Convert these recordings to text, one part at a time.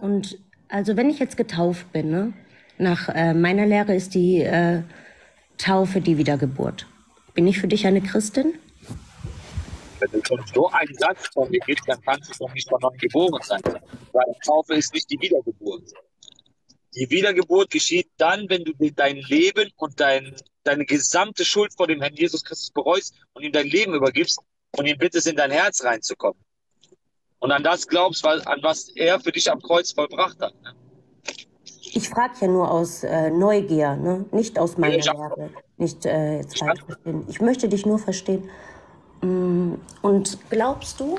Und also wenn ich jetzt getauft bin, ne? Nach meiner Lehre ist die Taufe die Wiedergeburt. Bin ich für dich eine Christin? Wenn du schon so einen Satz von mir gibst, dann kannst du doch nicht von neuem geboren sein. Weil Taufe ist nicht die Wiedergeburt. Die Wiedergeburt geschieht dann, wenn du dein Leben und deine gesamte Schuld vor dem Herrn Jesus Christus bereust und ihm dein Leben übergibst und ihn bittest, in dein Herz reinzukommen. Und an das glaubst, an was er für dich am Kreuz vollbracht hat. Ne? Ich frage ja nur aus Neugier, ne? Nicht aus meiner Lehre. Nicht jetzt falsch verstehen. Ich möchte dich nur verstehen. Und glaubst du,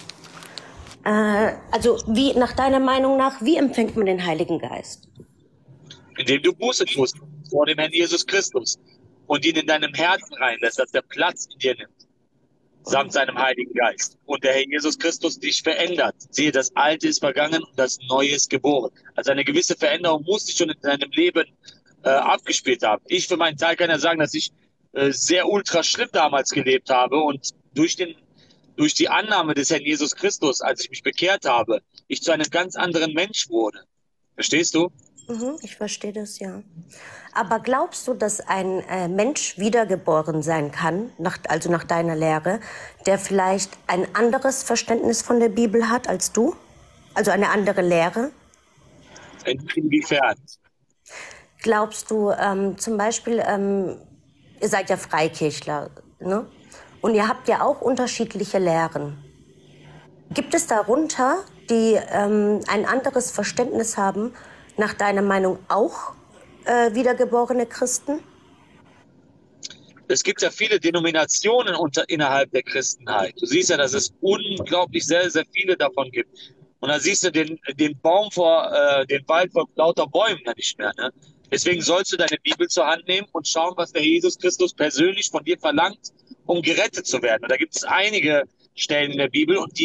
also wie nach deiner Meinung nach, wie empfängt man den Heiligen Geist? Indem du Buße tust vor dem Herrn Jesus Christus und ihn in deinem Herzen reinlässt, dass er Platz in dir nimmt, samt seinem Heiligen Geist. Und der Herr Jesus Christus dich verändert. Siehe, das Alte ist vergangen und das Neue ist geboren. Also eine gewisse Veränderung muss sich schon in deinem Leben abgespielt haben. Ich für meinen Teil kann ja sagen, dass ich sehr ultra schlimm damals gelebt habe und durch die Annahme des Herrn Jesus Christus, als ich mich bekehrt habe, ich zu einem ganz anderen Mensch wurde. Verstehst du? Ich verstehe das, ja. Aber glaubst du, dass ein Mensch wiedergeboren sein kann, also nach deiner Lehre, der vielleicht ein anderes Verständnis von der Bibel hat als du? Also eine andere Lehre? Inwiefern? Glaubst du zum Beispiel, ihr seid ja Freikirchler, ne? Und ihr habt ja auch unterschiedliche Lehren. Gibt es darunter, die ein anderes Verständnis haben, nach deiner Meinung auch wiedergeborene Christen? Es gibt ja viele Denominationen innerhalb der Christenheit. Du siehst ja, dass es unglaublich sehr, sehr viele davon gibt. Und dann siehst du den Wald vor lauter Bäumen ja nicht mehr. Ne? Deswegen sollst du deine Bibel zur Hand nehmen und schauen, was der Jesus Christus persönlich von dir verlangt, um gerettet zu werden. Und da gibt es einige Stellen in der Bibel und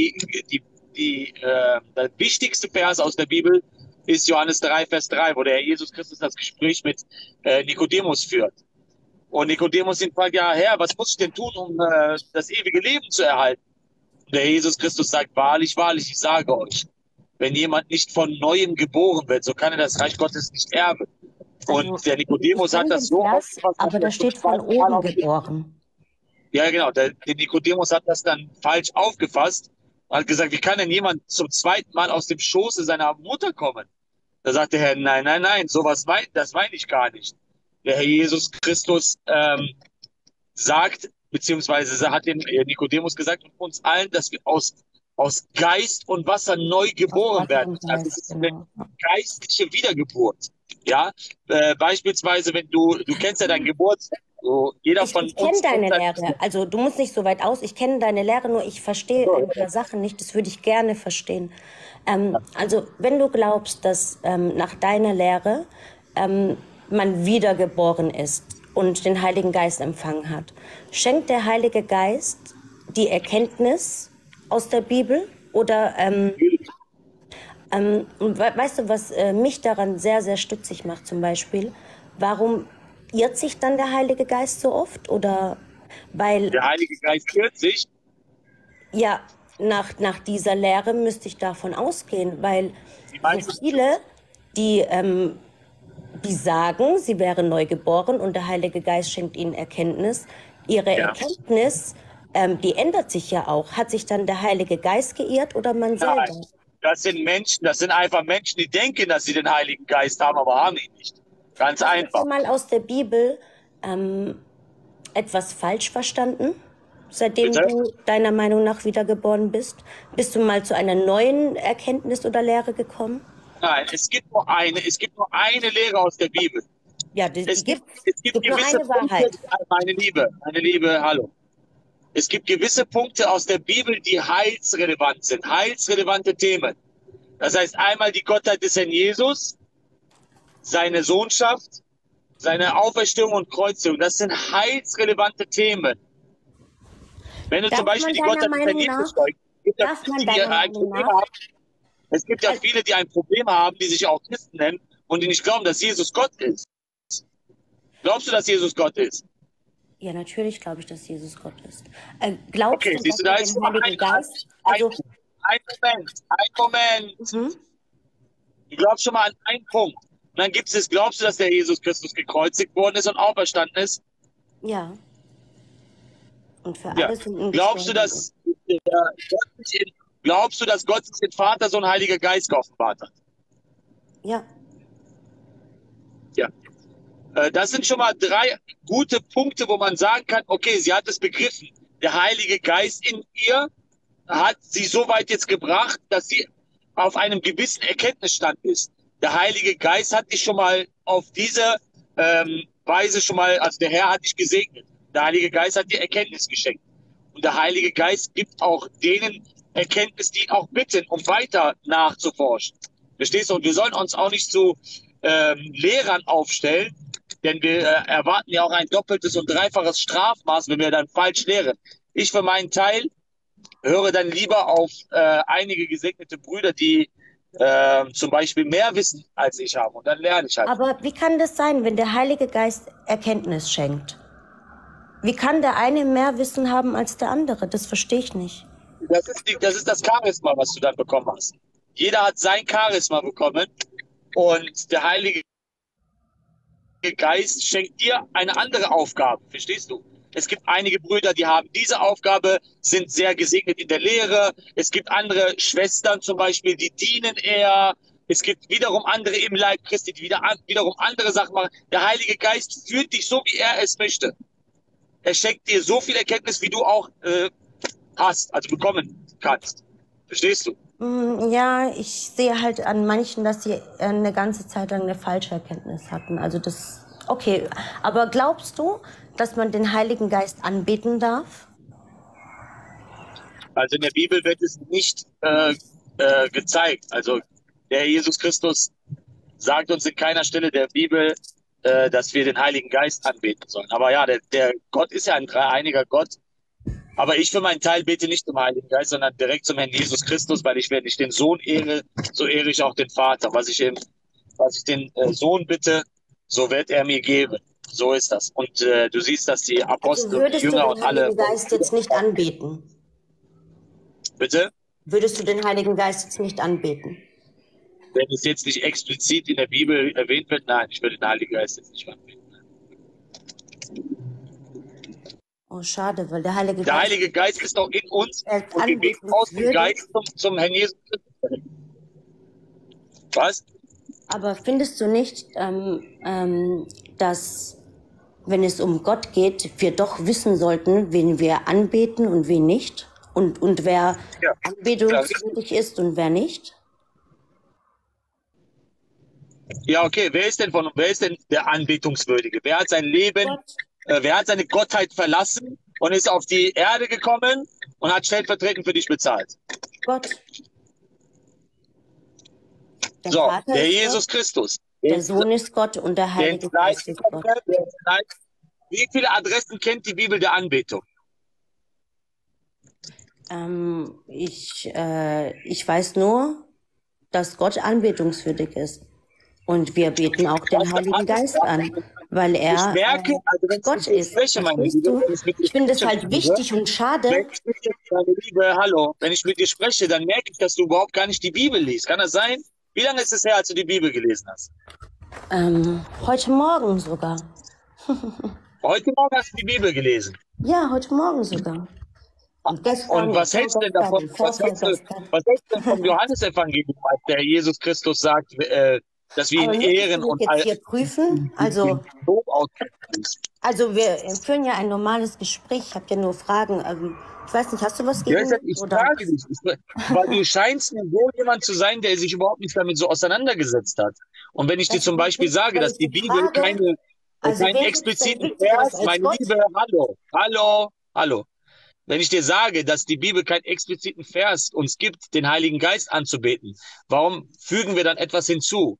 der wichtigste Vers aus der Bibel ist Johannes 3, Vers 3, wo der Herr Jesus Christus das Gespräch mit Nikodemus führt. Und Nikodemus ihn fragt, ja Herr, was muss ich denn tun, um das ewige Leben zu erhalten? Und der Jesus Christus sagt, wahrlich, wahrlich, ich sage euch, wenn jemand nicht von Neuem geboren wird, so kann er das Reich Gottes nicht erben. Und der Nikodemus hat das so aufgefasst. Aber da steht von oben geboren. Ja, genau. Der Nikodemus hat das dann falsch aufgefasst und hat gesagt, wie kann denn jemand zum zweiten Mal aus dem Schoße seiner Mutter kommen? Da sagt der Herr, nein, nein, nein, das meine ich gar nicht. Der Herr Jesus Christus sagt, beziehungsweise hat dem Nikodemus gesagt und uns allen, dass wir aus Geist und Wasser neu geboren werden. Also es ist eine geistliche Wiedergeburt. Ja, beispielsweise, wenn du kennst ja dein Geburtstag. So, jeder von uns. Ich kenne deine Lehre. Also du musst nicht so weit aus. Ich kenne deine Lehre, nur ich verstehe ein paar Sachen nicht. Das würde ich gerne verstehen. Also wenn du glaubst, dass nach deiner Lehre man wiedergeboren ist und den Heiligen Geist empfangen hat, schenkt der Heilige Geist die Erkenntnis aus der Bibel? Oder weißt du, was mich daran sehr, sehr stutzig macht zum Beispiel? Warum irrt sich dann der Heilige Geist so oft? Oder weil der Heilige Geist irrt sich? Ja, nach dieser Lehre müsste ich davon ausgehen, weil so viele, die sagen, sie wären neu geboren und der Heilige Geist schenkt ihnen Erkenntnis. Ihre Erkenntnis, die ändert sich ja auch. Hat sich dann der Heilige Geist geirrt oder man selber? Nein, das sind einfach Menschen, die denken, dass sie den Heiligen Geist haben, aber haben ihn nicht. Ganz einfach. Hast du mal aus der Bibel etwas falsch verstanden, seitdem du deiner Meinung nach wiedergeboren bist? Bist du mal zu einer neuen Erkenntnis oder Lehre gekommen? Nein, es gibt nur eine Lehre aus der Bibel. Ja, es gibt nur eine Wahrheit. Meine Liebe, hallo. Es gibt gewisse Punkte aus der Bibel, die heilsrelevant sind, heilsrelevante Themen. Das heißt einmal die Gottheit des Herrn Jesus, seine Sohnschaft, seine Auferstehung und Kreuzigung. Das sind heilsrelevante Themen. Wenn du zum Beispiel die Gottheit des Herrn Jesus es gibt ja viele, die ein Problem haben, die sich auch Christen nennen und die nicht glauben, dass Jesus Gott ist. Glaubst du, dass Jesus Gott ist? Ja, natürlich glaube ich, dass Jesus Gott ist. Glaubst du, siehst du, da ist Heiligen Geist? Ein Moment. Du glaubst schon mal an einen Punkt. Und dann gibt es, glaubst du, dass der Jesus Christus gekreuzigt worden ist und auferstanden ist? Ja. Und für Ja. alle Sünden Glaubst du, gestorben ist. glaubst du, dass Gott sich den Vater, Sohn, Heiliger Geist geoffenbart hat? Ja. Ja. Das sind schon mal 3 gute Punkte, wo man sagen kann, okay, sie hat es begriffen. Der Heilige Geist in ihr hat sie so weit jetzt gebracht, dass sie auf einem gewissen Erkenntnisstand ist. Der Heilige Geist hat dich schon mal auf diese Weise schon mal, also der Herr hat dich gesegnet. Der Heilige Geist hat dir Erkenntnis geschenkt. Und der Heilige Geist gibt auch denen Erkenntnis, die ihn auch bitten, um weiter nachzuforschen. Verstehst du? Und wir sollen uns auch nicht zu Lehrern aufstellen, denn wir erwarten ja auch ein doppeltes und dreifaches Strafmaß, wenn wir dann falsch lehren. Ich für meinen Teil höre dann lieber auf einige gesegnete Brüder, die zum Beispiel mehr Wissen als ich haben. Und dann lerne ich halt. Aber wie kann das sein, wenn der Heilige Geist Erkenntnis schenkt? Wie kann der eine mehr Wissen haben als der andere? Das verstehe ich nicht. Das ist das Charisma, was du dann bekommen hast. Jeder hat sein Charisma bekommen und der Heilige Geist schenkt dir eine andere Aufgabe. Verstehst du? Es gibt einige Brüder, die haben diese Aufgabe, sind sehr gesegnet in der Lehre. Es gibt andere Schwestern zum Beispiel, die dienen eher. Es gibt wiederum andere im Leib Christi, die wiederum andere Sachen machen. Der Heilige Geist führt dich so, wie er es möchte. Er schenkt dir so viel Erkenntnis, wie du auch hast, also bekommen kannst. Verstehst du? Ja, ich sehe halt an manchen, dass sie eine ganze Zeit lang eine falsche Erkenntnis hatten. Also das, okay. Aber glaubst du, dass man den Heiligen Geist anbeten darf? Also in der Bibel wird es nicht gezeigt. Also der Jesus Christus sagt uns in keiner Stelle der Bibel, dass wir den Heiligen Geist anbeten sollen. Aber ja, der Gott ist ja ein dreieiniger Gott. Aber ich für meinen Teil bete nicht zum Heiligen Geist, sondern direkt zum Herrn Jesus Christus, weil wenn ich den Sohn ehre, so ehre ich auch den Vater. Was ich den Sohn bitte, so wird er mir geben. So ist das. Und du siehst, dass die Apostel, Würdest Jünger du und den alle... Heiligen Geist jetzt nicht anbeten? Bitte? Würdest du den Heiligen Geist jetzt nicht anbeten? Wenn es jetzt nicht explizit in der Bibel erwähnt wird, nein, ich würde den Heiligen Geist jetzt nicht anbeten. Oh, schade, weil der Heilige Der Heilige Geist ist doch in uns und wir beten aus dem Geist zum Herrn Jesus Christus. Was? Aber findest du nicht, dass, wenn es um Gott geht, wir doch wissen sollten, wen wir anbeten und wen nicht? Und wer anbetungswürdig ist und wer nicht? Ja, okay. Wer ist denn der Anbetungswürdige? Wer hat sein Leben, wer hat seine Gottheit verlassen und ist auf die Erde gekommen und hat stellvertretend für dich bezahlt? Gott. Der Jesus Christus. Der Sohn ist Gott und der Heilige Geist ist Gott. Wie viele Adressen kennt die Bibel der Anbetung? Ich weiß nur, dass Gott anbetungswürdig ist. Und wir beten auch den Heiligen Geist an, weil er Gott ist. Ich finde es halt wichtig und schade. Wenn ich mit dir spreche, dann merke ich, dass du überhaupt gar nicht die Bibel liest. Kann das sein? Wie lange ist es her, als du die Bibel gelesen hast? Heute Morgen sogar. Heute Morgen hast du die Bibel gelesen? Ja, heute Morgen sogar. Und was hältst du denn davon? Was hältst du denn vom Johannesevangelium, als der Jesus Christus sagt, dass wir ihn ehren und jetzt hier prüfen? Also wir führen ja ein normales Gespräch. Ich habe ja nur Fragen. Ich weiß nicht, hast du was gegen mich? Ich frage dich, weil du scheinst mir so jemand zu sein, der sich überhaupt nicht damit so auseinandergesetzt hat. Und wenn ich dir zum Beispiel sage, dass die Bibel keinen expliziten Vers, meine Liebe, hallo. Wenn ich dir sage, dass die Bibel keinen expliziten Vers uns gibt, den Heiligen Geist anzubeten, warum fügen wir dann etwas hinzu?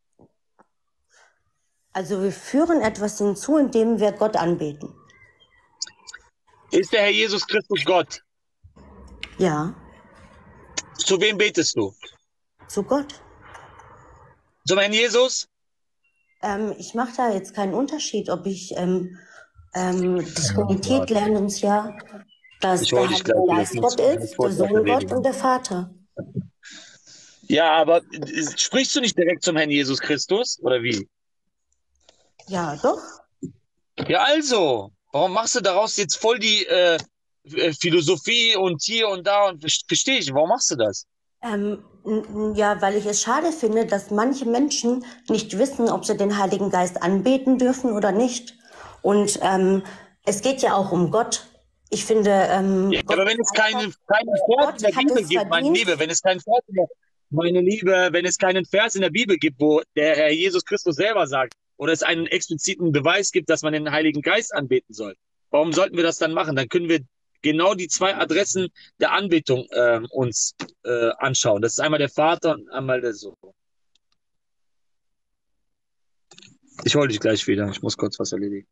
Also wir führen etwas hinzu, indem wir Gott anbeten. Ist der Herr Jesus Christus Gott? Ja. Zu wem betest du? Zu Gott. Zum Herrn Jesus? Ich mache da jetzt keinen Unterschied, ob ich die Trinität lernt uns ja, dass der Heilige Geist Gott ist, der Sohn Gott und der Vater. Ja, aber sprichst du nicht direkt zum Herrn Jesus Christus, oder wie? Ja, doch. Ja, also, warum machst du daraus jetzt voll die Philosophie und hier und da und verstehe ich, warum machst du das? Ja, weil ich es schade finde, dass manche Menschen nicht wissen, ob sie den Heiligen Geist anbeten dürfen oder nicht. Und es geht ja auch um Gott. Ich finde, Ja, Gott aber wenn ist es einfach, keinen Vers in Gott der hat Bibel es gibt, meine verdient. Liebe, wenn es keinen Vers in der, meine Liebe, wenn es keinen Vers in der Bibel gibt, wo der Herr Jesus Christus selber sagt, oder es einen expliziten Beweis gibt, dass man den Heiligen Geist anbeten soll, warum sollten wir das dann machen? Dann können wir genau die zwei Adressen der Anbetung uns anschauen. Das ist einmal der Vater und einmal der Sohn. Ich hole dich gleich wieder. Ich muss kurz was erledigen.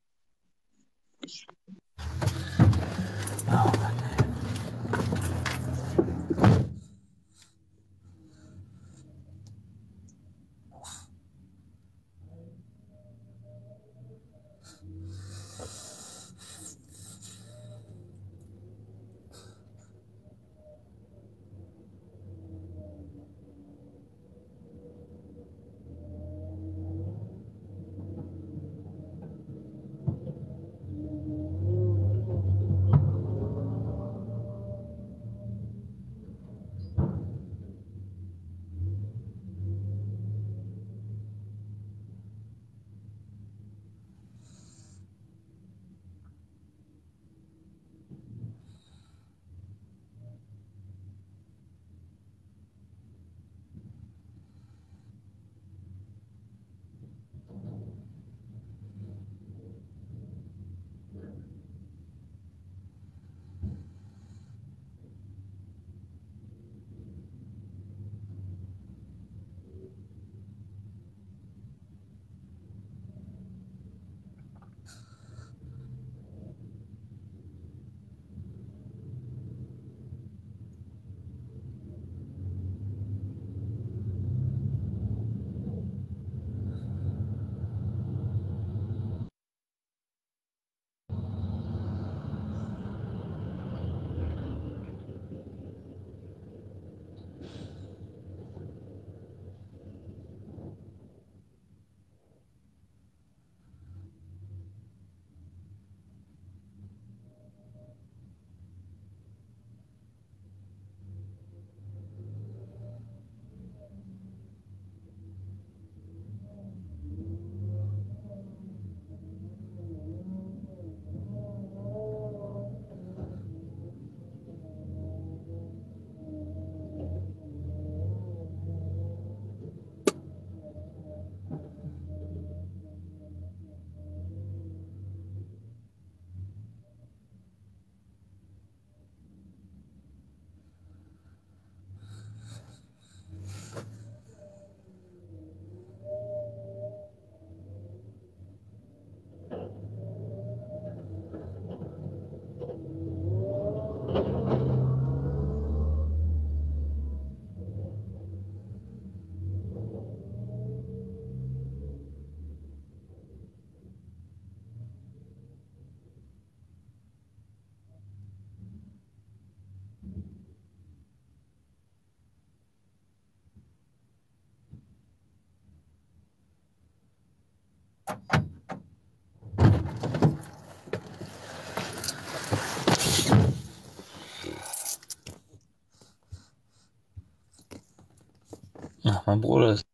Ach, mein Bruder ist.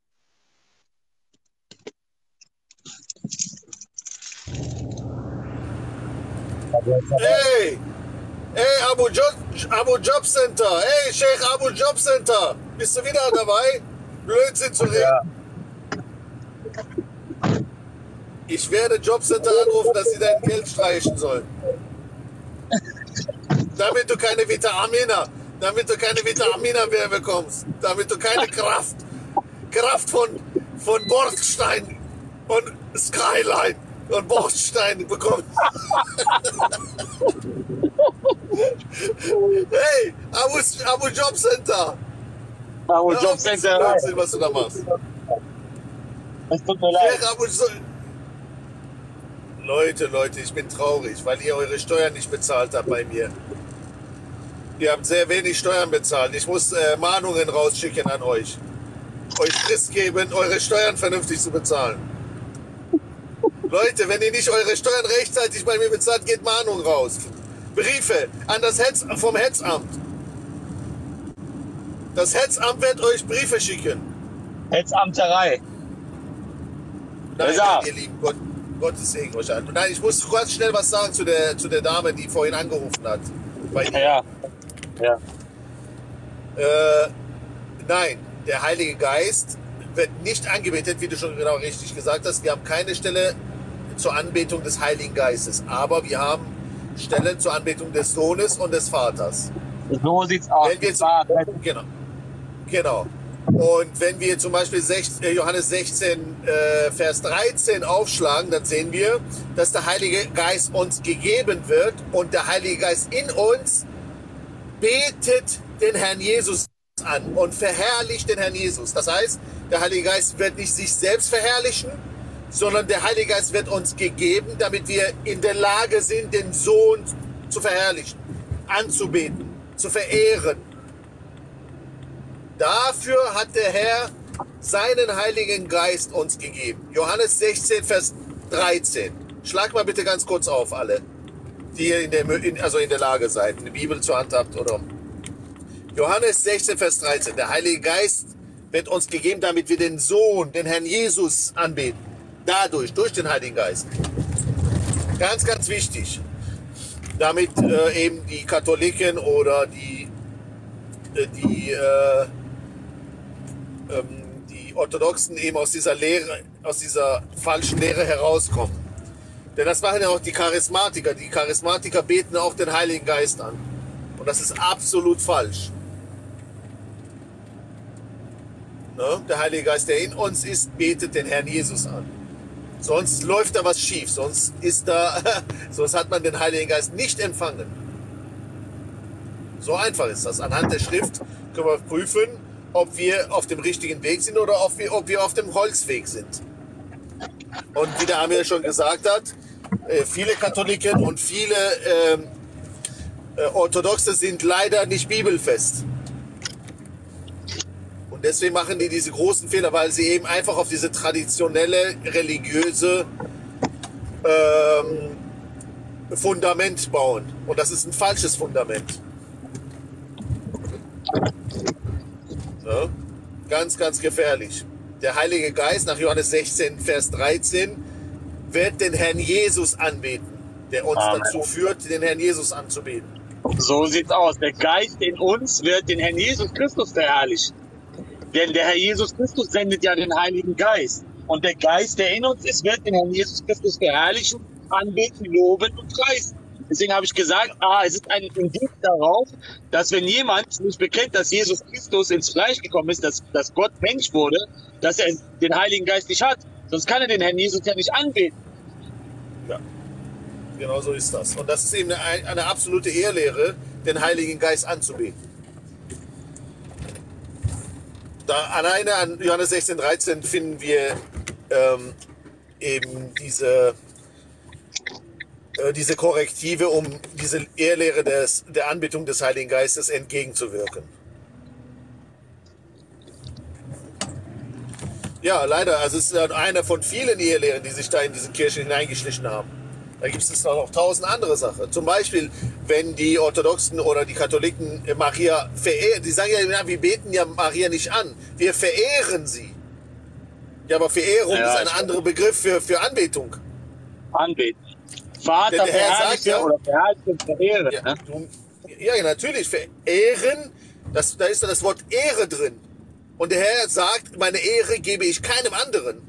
Hey, hey, Abu Job Center. Hey, Sheikh Abu Job Center. Bist du wieder dabei? Blödsinn zu reden. Ja. Ich werde Jobcenter anrufen, dass sie dein Geld streichen sollen. Damit du keine Vitamine mehr bekommst. Damit du keine Kraft von Bordstein und Skyline und Bordstein bekommst. Hey, Abu Job Center. Abu Job Center. Blödsinn, was du da machst. Es tut mir leid. Leute, ich bin traurig, weil ihr eure Steuern nicht bezahlt habt bei mir. Ihr habt sehr wenig Steuern bezahlt. Ich muss Mahnungen rausschicken an euch. euch Frist geben, eure Steuern vernünftig zu bezahlen. Leute, wenn ihr nicht eure Steuern rechtzeitig bei mir bezahlt, geht Mahnung raus. Briefe an das vom Hetzamt. Das Hetzamt wird euch Briefe schicken. Hetzamterei. Nein, ihr Lieben, Gottes Segen euch an. Nein, ich muss ganz schnell was sagen zu der Dame, die vorhin angerufen hat. Ja. Nein, der Heilige Geist wird nicht angebetet, wie du schon genau richtig gesagt hast. Wir haben keine Stelle zur Anbetung des Heiligen Geistes, aber wir haben Stellen zur Anbetung des Sohnes und des Vaters. So sieht's aus. Genau. Und wenn wir zum Beispiel Johannes 16, Vers 13 aufschlagen, dann sehen wir, dass der Heilige Geist uns gegeben wird und der Heilige Geist in uns betet den Herrn Jesus an und verherrlicht den Herrn Jesus. Das heißt, der Heilige Geist wird nicht sich selbst verherrlichen, sondern der Heilige Geist wird uns gegeben, damit wir in der Lage sind, den Sohn zu verherrlichen, anzubeten, zu verehren. Dafür hat der Herr seinen Heiligen Geist uns gegeben. Johannes 16, Vers 13. Schlag mal bitte ganz kurz auf, alle, die ihr in der Lage seid, eine Bibel zur Hand habt. Oder Johannes 16, Vers 13. Der Heilige Geist wird uns gegeben, damit wir den Sohn, den Herrn Jesus anbeten. Dadurch, durch den Heiligen Geist. Ganz, ganz wichtig. Damit eben die Katholiken oder die Orthodoxen eben aus dieser falschen Lehre herauskommen. Denn das machen ja auch die Charismatiker. Die Charismatiker beten auch den Heiligen Geist an. Und das ist absolut falsch. Ne? Der Heilige Geist, der in uns ist, betet den Herrn Jesus an. Sonst läuft da was schief. Sonst hat man den Heiligen Geist nicht empfangen. So einfach ist das. Anhand der Schrift können wir prüfen, ob wir auf dem richtigen Weg sind oder ob wir auf dem Holzweg sind. Und wie der Amir schon gesagt hat, viele Katholiken und viele Orthodoxe sind leider nicht bibelfest. Und deswegen machen die diese großen Fehler, weil sie eben einfach auf diese traditionelle, religiöse Fundament bauen. Und das ist ein falsches Fundament. Ja, ganz, ganz gefährlich. Der Heilige Geist, nach Johannes 16, Vers 13, wird den Herrn Jesus anbeten, der uns dazu führt, den Herrn Jesus anzubeten. So sieht's aus. Der Geist in uns wird den Herrn Jesus Christus verherrlichen. Denn der Herr Jesus Christus sendet ja den Heiligen Geist. Und der Geist, der in uns ist, wird den Herrn Jesus Christus verherrlichen, anbeten, loben und preisen. Deswegen habe ich gesagt, es ist ein Indiz darauf, dass wenn jemand nicht bekennt, dass Jesus Christus ins Fleisch gekommen ist, dass Gott Mensch wurde, dass er den Heiligen Geist nicht hat. Sonst kann er den Herrn Jesus ja nicht anbeten. Ja, genau so ist das. Und das ist eben eine absolute Irrlehre, den Heiligen Geist anzubeten. Da alleine an Johannes 16, 13 finden wir eben diese Korrektive, um diese Irrlehre der Anbetung des Heiligen Geistes entgegenzuwirken. Ja, leider, also es ist einer von vielen Irrlehren, die sich da in diese Kirchen hineingeschlichen haben. Da gibt es noch 1000 andere Sachen. Zum Beispiel, wenn die Orthodoxen oder die Katholiken Maria verehren, die sagen ja, wir beten ja Maria nicht an, wir verehren sie. Ja, aber Verehrung ist ein anderer Begriff für Anbetung. Anbeten. Vater verherrliche oder verherrliche und verehren. Ja, ja, natürlich. Verehren, da ist das Wort Ehre drin. Und der Herr sagt, meine Ehre gebe ich keinem anderen.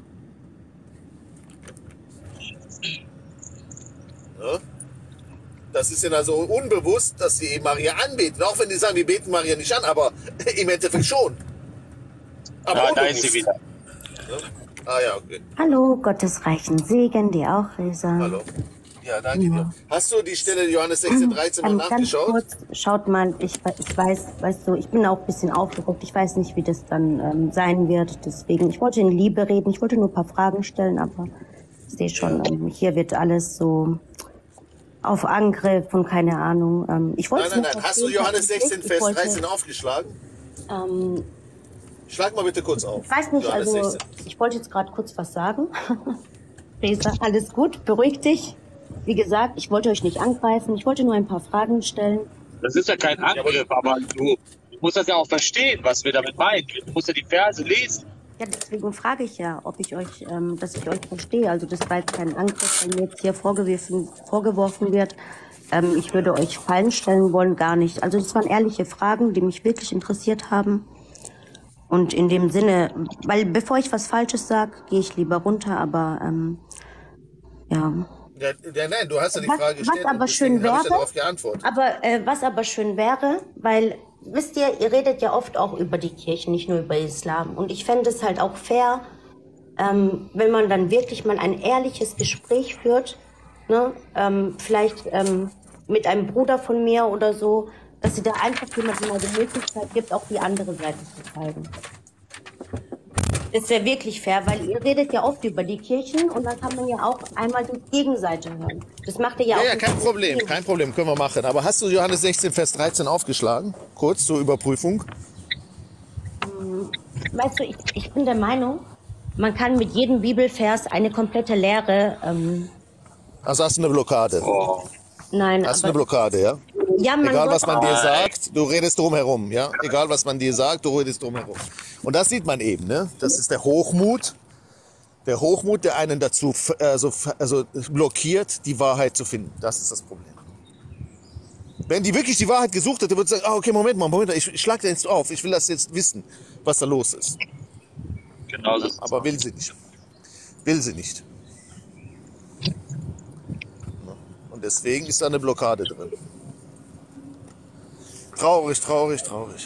Ja? Das ist ihnen also unbewusst, dass sie Maria anbeten. Auch wenn die sagen, wir beten Maria nicht an, aber im Endeffekt schon. Aber da ist sie wieder. Ja? Ja, okay. Hallo, Gottes reichen Segen, dir auch, Resa. Hallo. Ja, danke dir. Hast du die Stelle Johannes 16, 13 mal nachgeschaut? Ganz kurz, schaut mal, ich weiß, weißt du, ich bin auch ein bisschen aufgeregt. Ich weiß nicht, wie das dann sein wird. Deswegen, ich wollte in Liebe reden. Ich wollte nur ein paar Fragen stellen, aber ich sehe schon, hier wird alles so auf Angriff und keine Ahnung. Nein. Hast du Johannes 16, Vers 13 aufgeschlagen? Schlag mal bitte kurz auf. Ich weiß nicht, Johannes also 16. ich wollte jetzt gerade kurz was sagen. Resa, alles gut, beruhig dich. Wie gesagt, ich wollte euch nicht angreifen, ich wollte nur ein paar Fragen stellen. Das ist ja kein Angriff, aber du musst das ja auch verstehen, was wir damit meinen. Du musst ja die Verse lesen. Ja, deswegen frage ich ja, ob ich euch, dass ich euch verstehe. Also das war jetzt kein Angriff, wenn mir jetzt hier vorgeworfen wird, ich würde euch Fallen stellen wollen, gar nicht. Also das waren ehrliche Fragen, die mich wirklich interessiert haben. Und in dem Sinne, weil bevor ich was Falsches sage, gehe ich lieber runter, aber ja. Ja, nein, du hast ja die Frage gestellt. Was aber und schön deswegen habe ich wäre, darauf geantwortet. aber was aber schön wäre, weil, wisst ihr, ihr redet ja oft auch über die Kirche, nicht nur über Islam. Und ich fände es halt auch fair, wenn man dann wirklich mal ein ehrliches Gespräch führt, ne? Vielleicht mit einem Bruder von mir oder so, dass sie da einfach jemandem mal die Möglichkeit gibt, auch die andere Seite zu zeigen. Das wäre wirklich fair, weil ihr redet ja oft über die Kirchen und dann kann man ja auch einmal die Gegenseite hören. Das macht ihr ja auch. Ja, kein Problem, können wir machen. Aber hast du Johannes 16, Vers 13 aufgeschlagen? Kurz zur Überprüfung. Weißt du, ich bin der Meinung, man kann mit jedem Bibelvers eine komplette Lehre. Also hast du eine Blockade. Oh. Nein, Hast du eine Blockade, ja? ja, man Egal, was sollte- man dir sagt, du redest drumherum, ja? Egal, was man dir sagt, du redest drumherum. Und das sieht man eben, ne? Das ist der Hochmut. Der Hochmut, der einen dazu also blockiert, die Wahrheit zu finden. Das ist das Problem. Wenn die wirklich die Wahrheit gesucht hätte, würde sie sagen, okay, Moment mal, ich schlag dir jetzt auf. Ich will das jetzt wissen, was da los ist. Genau so. Aber will sie nicht. Will sie nicht. Und deswegen ist da eine Blockade drin. Traurig, traurig, traurig.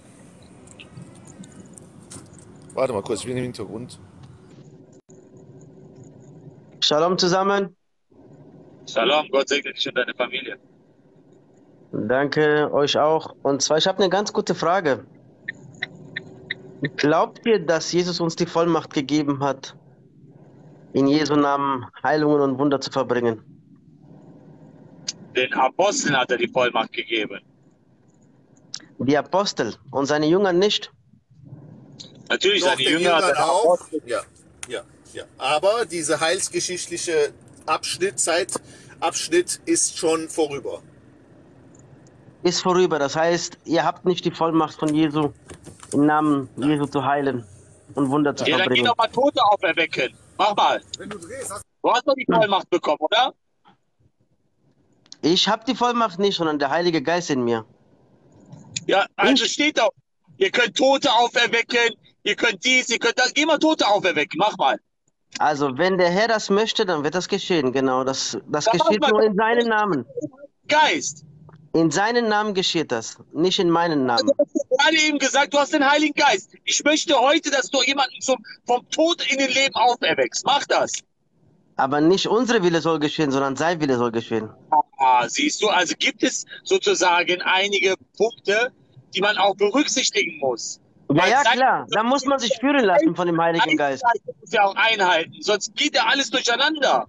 Warte mal kurz, ich bin im Hintergrund. Shalom zusammen. Shalom, Gott segne dich und deine Familie. Danke euch auch. Und zwar, ich habe eine ganz gute Frage. Glaubt ihr, dass Jesus uns die Vollmacht gegeben hat, in Jesu Namen Heilungen und Wunder zu verbringen? Den Aposteln hat er die Vollmacht gegeben. Die Apostel und seine Jünger nicht? Natürlich, Doch, seine den Jünger hat Jüngern er auch. Ja, ja, ja. Aber dieser heilsgeschichtliche Zeitabschnitt ist schon vorüber. Ist vorüber. Das heißt, ihr habt nicht die Vollmacht von Jesu, im Namen Jesu zu heilen und Wunder zu Ja, dann geh verbringen. doch mal Tote auferwecken. Mach mal. Du hast doch die Vollmacht bekommen, oder? Ich habe die Vollmacht nicht, sondern der Heilige Geist in mir. Ja, also steht doch. Ihr könnt Tote auferwecken, ihr könnt dies, ihr könnt das. Geh mal Tote auferwecken, mach mal. Also, wenn der Herr das möchte, dann wird das geschehen. Genau, das Dann geschieht mach mal. nur in seinem Namen. Geist. In seinen Namen geschieht das, nicht in meinen Namen. Du hast gerade eben gesagt, du hast den Heiligen Geist. Ich möchte heute, dass du jemanden vom Tod in den Leben auferweckst. Mach das. Aber nicht unsere Wille soll geschehen, sondern sein Wille soll geschehen. Ah, siehst du, also gibt es sozusagen einige Punkte, die man auch berücksichtigen muss. Ja, Weil ja, sein- klar. Da muss man sich führen lassen von dem Heiligen Geist. muss ja auch einhalten, sonst geht ja alles durcheinander.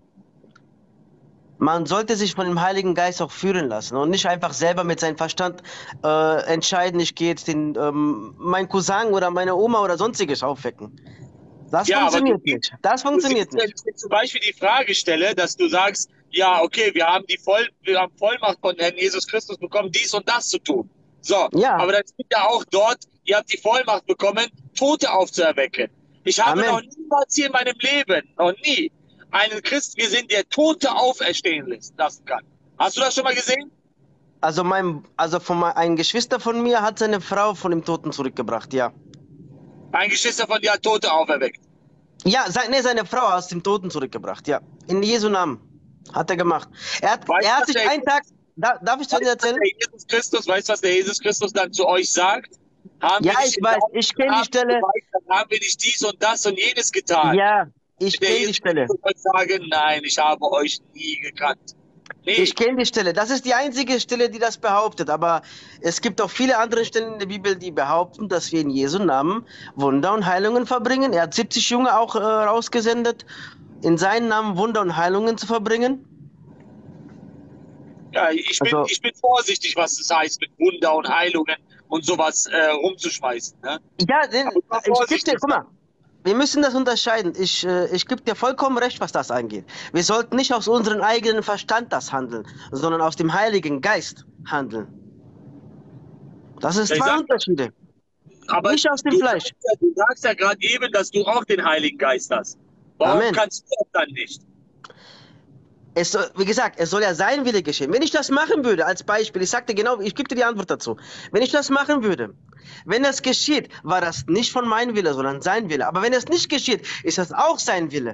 Man sollte sich von dem Heiligen Geist auch führen lassen und nicht einfach selber mit seinem Verstand entscheiden, ich gehe jetzt meinen Cousin oder meine Oma oder sonstiges aufwecken. Das Ja, aber funktioniert du- nicht. Das funktioniert Wenn nicht. ich zum Beispiel die Frage stelle, dass du sagst, ja, okay, wir haben Vollmacht von Herrn Jesus Christus bekommen, dies und das zu tun. So, Ja. aber dann steht ja auch dort, ihr habt die Vollmacht bekommen, Tote aufzuerwecken. Ich habe Amen. noch niemals hier in meinem Leben, noch nie, einen Christen gesehen, der Tote auferstehen lassen kann. Hast du das schon mal gesehen? Also ein Geschwister von mir hat seine Frau von dem Toten zurückgebracht, ja. Ein Geschwister von dir hat Tote auferweckt. Ja, seine Frau aus dem Toten zurückgebracht, ja. In Jesu Namen hat er gemacht. Er hat Weißt du, sich was der- einen Tag, darf ich zu dir erzählen? Weißt du, was der Jesus Christus dann zu euch sagt? Haben Ja, wir nicht ich weiß, geglaubt, ich kenne die haben Stelle. wir haben wir nicht dies und das und jenes getan? Ja, ich Der kenne die Jesus Stelle. Christus wird sagen, nein, ich habe euch nie gekannt. Nee, Ich kenne die Stelle. Das ist die einzige Stelle, die das behauptet. Aber es gibt auch viele andere Stellen in der Bibel, die behaupten, dass wir in Jesu Namen Wunder und Heilungen verbringen. Er hat 70 Jünger auch rausgesendet, in seinen Namen Wunder und Heilungen zu verbringen. ja, ich Also- bin vorsichtig, was das heißt mit Wunder und Heilungen und sowas rumzuschmeißen. Ne? Ja, Aber ich gebe dir, vorsichtig guck mal, wir müssen das unterscheiden. Ich gebe dir vollkommen recht, was das angeht. Wir sollten nicht aus unserem eigenen Verstand das handeln, sondern aus dem Heiligen Geist handeln. Das ist Ja, ich zwei sag- Unterschiede. Aber Nicht aus dem Fleisch. Du sagst ja gerade eben, dass du auch den Heiligen Geist hast. Warum Amen. kannst du das dann nicht? Wie gesagt, es soll ja sein Wille geschehen. Wenn ich das machen würde, als Beispiel, ich sagte genau, ich gebe dir die Antwort dazu. Wenn ich das machen würde, wenn das geschieht, war das nicht von meinem Wille, sondern sein Wille. Aber wenn es nicht geschieht, ist das auch sein Wille.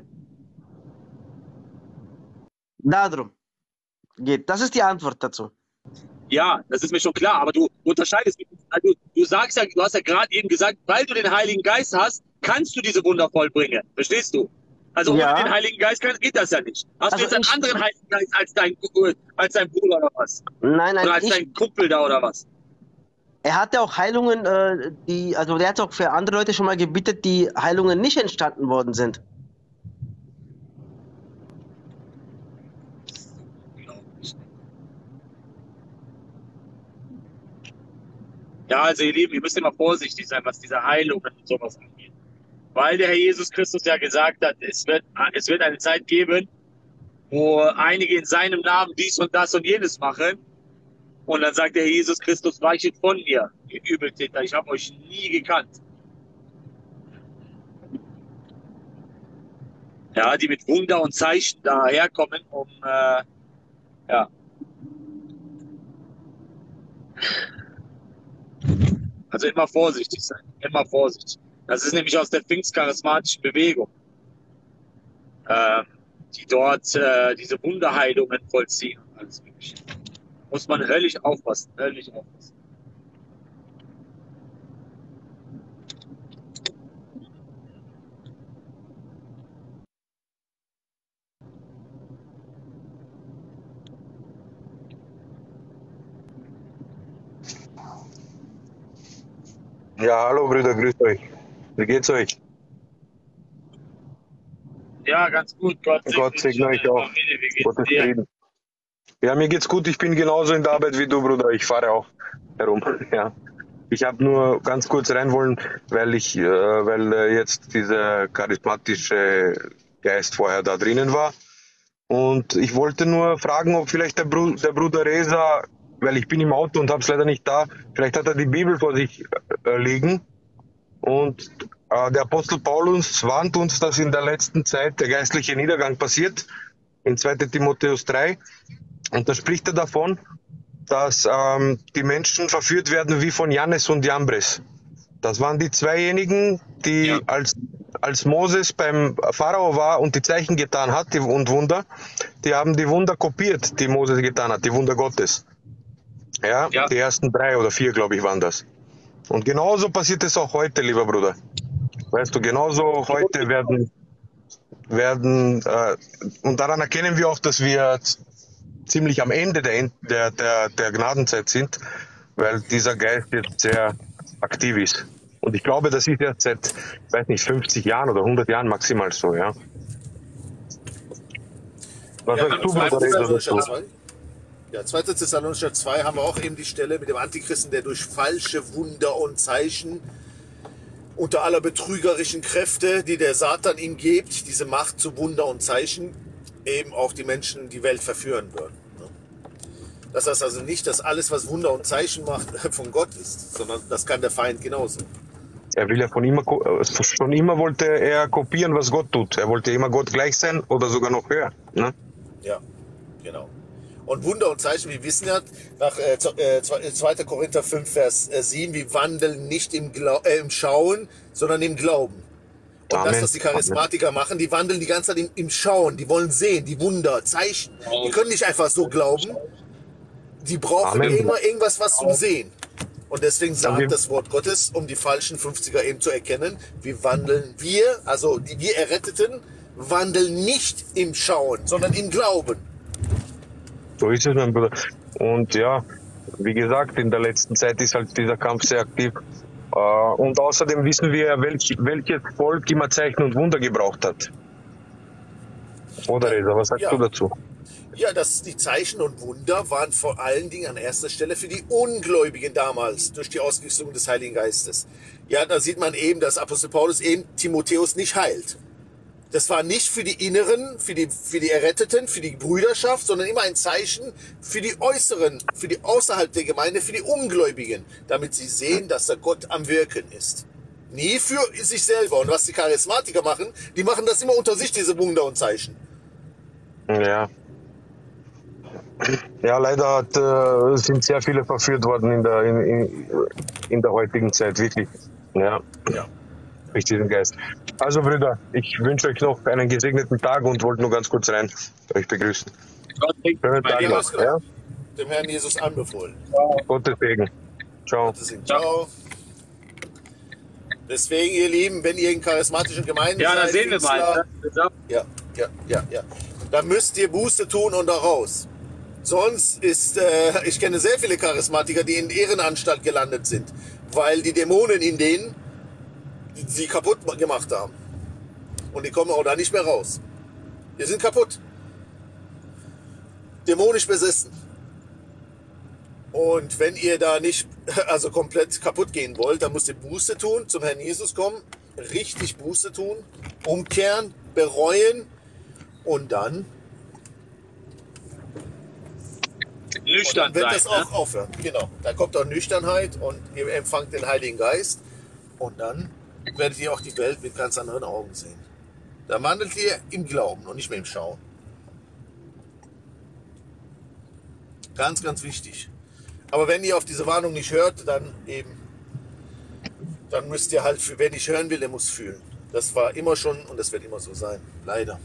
Darum geht. Das ist die Antwort dazu. Ja, das ist mir schon klar, aber du unterscheidest. Also, du sagst ja, du hast ja gerade eben gesagt, weil du den Heiligen Geist hast, kannst du diese Wunder vollbringen. Verstehst du? Also Ja. ohne den Heiligen Geist geht das ja nicht. Hast Also du jetzt einen anderen Heiligen Geist als dein Bruder oder was? Nein, Oder als dein Kumpel da oder was? er hatte auch Heilungen, also der hat auch für andere Leute schon mal gebetet, die Heilungen nicht entstanden worden sind. Ja, also ihr Lieben, ihr müsst immer vorsichtig sein, was diese Heilungen und sowas angeht. Weil der Herr Jesus Christus ja gesagt hat, es wird eine Zeit geben, wo einige in seinem Namen dies und das und jenes machen. Und dann sagt der Herr Jesus Christus, weichet von mir, ihr Übeltäter, ich habe euch nie gekannt. Ja, die mit Wunder und Zeichen daherkommen, um, ja. Also immer vorsichtig sein, immer vorsichtig. Das ist nämlich aus der pfingstcharismatischen Bewegung, die dort diese Wunderheilungen vollziehen. Alles Mögliche. Muss man höllisch aufpassen, höllisch aufpassen. Ja, hallo Brüder, grüßt euch. Wie geht's euch? Ja, ganz gut. Gott segne euch auch. Familie, wie geht's Gottes dir? Frieden. Ja, mir geht's gut. Ich bin genauso in der Arbeit wie du, Bruder. Ich fahre auch herum. Ja. Ich habe nur ganz kurz rein wollen, weil jetzt dieser charismatische Geist vorher da drinnen war. Und ich wollte nur fragen, ob vielleicht der Bruder Reza, weil ich bin im Auto und habe es leider nicht da, vielleicht hat er die Bibel vor sich liegen. Und der Apostel Paulus warnt uns, dass in der letzten Zeit der geistliche Niedergang passiert, in 2. Timotheus 3. Und da spricht er davon, dass die Menschen verführt werden wie von Jannes und Jambres. Das waren die zweijenigen, die Ja. als Moses beim Pharao war und die Zeichen getan hat und Wunder, die haben die Wunder kopiert, die Moses getan hat, die Wunder Gottes. Ja, Ja. die ersten 3 oder 4, glaube ich, waren das. Und genauso passiert es auch heute, lieber Bruder. Weißt du, genauso heute werden und daran erkennen wir auch, dass wir ziemlich am Ende der Gnadenzeit sind, weil dieser Geist jetzt sehr aktiv ist. Und ich glaube, das ist jetzt seit, weiß nicht, 50 Jahren oder 100 Jahren maximal so, ja. Was sagst du, Bruder Reza, dazu? Ja, 2. Thessalonicher 2 haben wir auch eben die Stelle mit dem Antichristen, der durch falsche Wunder und Zeichen unter aller betrügerischen Kräfte, die der Satan ihm gibt, diese Macht zu Wunder und Zeichen, eben auch die Menschen, die Welt verführen würden. Das heißt also nicht, dass alles, was Wunder und Zeichen macht, von Gott ist, sondern das kann der Feind genauso. Er will ja schon immer wollte er kopieren, was Gott tut. Er wollte immer Gott gleich sein oder sogar noch höher. Ne? Ja, genau. Und Wunder und Zeichen, wir wissen ja, nach 2. Korinther 5, Vers 7, wir wandeln nicht im Schauen, sondern im Glauben. Und Amen. das, was die Charismatiker machen, die wandeln die ganze Zeit im Schauen, die wollen sehen, die Wunder, Zeichen. Die können nicht einfach so glauben, die brauchen Amen. immer irgendwas, was zum Sehen. Und deswegen sagt das Wort Gottes, um die falschen 50er eben zu erkennen, also wir Erretteten, wandeln nicht im Schauen, sondern im Glauben. So ist es, mein Bruder. Und ja, wie gesagt, in der letzten Zeit ist halt dieser Kampf sehr aktiv. Und außerdem wissen wir, welches Volk immer Zeichen und Wunder gebraucht hat. Oder Reza, was sagst Ja. du dazu? Ja, die Zeichen und Wunder waren vor allen Dingen an erster Stelle für die Ungläubigen damals durch die Ausgießung des Heiligen Geistes. Ja, da sieht man eben, dass Apostel Paulus eben Timotheus nicht heilt. Das war nicht für die Inneren, für die Erretteten, für die Brüderschaft, sondern immer ein Zeichen für die Äußeren, für die außerhalb der Gemeinde, für die Ungläubigen, damit sie sehen, dass da Gott am Wirken ist. Nie für sich selber. Und was die Charismatiker machen, die machen das immer unter sich, diese Wunder und Zeichen. Ja. Ja, leider sind sehr viele verführt worden in der heutigen Zeit, wirklich. Ja, Ja. durch diesen Geist. Also Brüder, ich wünsche euch noch einen gesegneten Tag und wollte nur ganz kurz rein euch begrüßen. Gott segne Schönen mein Tag Lieber. noch. Ja? Dem Herrn Jesus anbefohlen. Gottes Segen. Ciao. Ciao. Deswegen, ihr Lieben, wenn ihr in charismatischen Gemeinden Ja, da seid, sehen wir mal. Pfingstler, Ne? Ja. Dann müsst ihr Buße tun und da raus. Sonst ist, ich kenne sehr viele Charismatiker, die in Ehrenanstalt gelandet sind, weil die Dämonen in denen sie kaputt gemacht haben. Und die kommen auch da nicht mehr raus. Die sind kaputt. Dämonisch besessen. Und wenn ihr da nicht, also komplett kaputt gehen wollt, dann müsst ihr Buße tun, zum Herrn Jesus kommen, richtig Buße tun, umkehren, bereuen und dann Nüchtern wird sein. das Ne? auch aufhören. Genau. Da kommt auch Nüchternheit und ihr empfangt den Heiligen Geist und dann werdet ihr auch die Welt mit ganz anderen Augen sehen. Da wandelt ihr im Glauben und nicht mehr im Schauen. Ganz, ganz wichtig. Aber wenn ihr auf diese Warnung nicht hört, dann müsst ihr halt, wer nicht hören will, der muss fühlen. Das war immer schon und das wird immer so sein. Leider.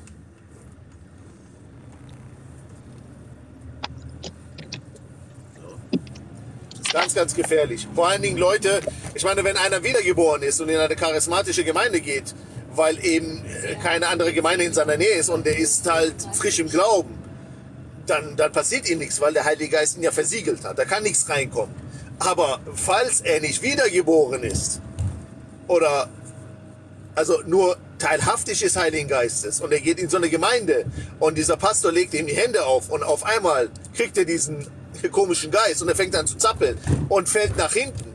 Ganz, ganz gefährlich. Vor allen Dingen Leute, ich meine, wenn einer wiedergeboren ist und in eine charismatische Gemeinde geht, weil eben keine andere Gemeinde in seiner Nähe ist und der ist halt frisch im Glauben, dann passiert ihm nichts, weil der Heilige Geist ihn ja versiegelt hat. Da kann nichts reinkommen. Aber falls er nicht wiedergeboren ist oder also nur teilhaftig des Heiligen Geistes und er geht in so eine Gemeinde und dieser Pastor legt ihm die Hände auf und auf einmal kriegt er diesen komischen Geist und er fängt an zu zappeln und fällt nach hinten,